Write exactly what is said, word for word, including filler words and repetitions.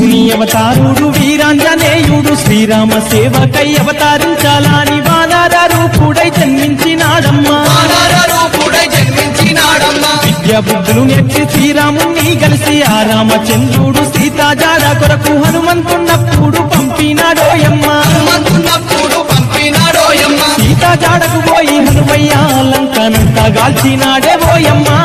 శివుని అవతారుడు వీరాంజనేయుడు శ్రీరామ సేవకై అవతారించాలని వానర రూపుడై జన్మించినాడమ్మా విద్యా బుద్ధులు నేర్చి శ్రీరాముని కలిసి ఆ రామచంద్రుడు సీతా జాడ కొరకు హనుమంతున్నప్పుడు పంపినాడోయమ్మా సీతా జాడకు పోయి హనుమయ్య లంకనంతా గాల్చినాడే ఓయమ్మా।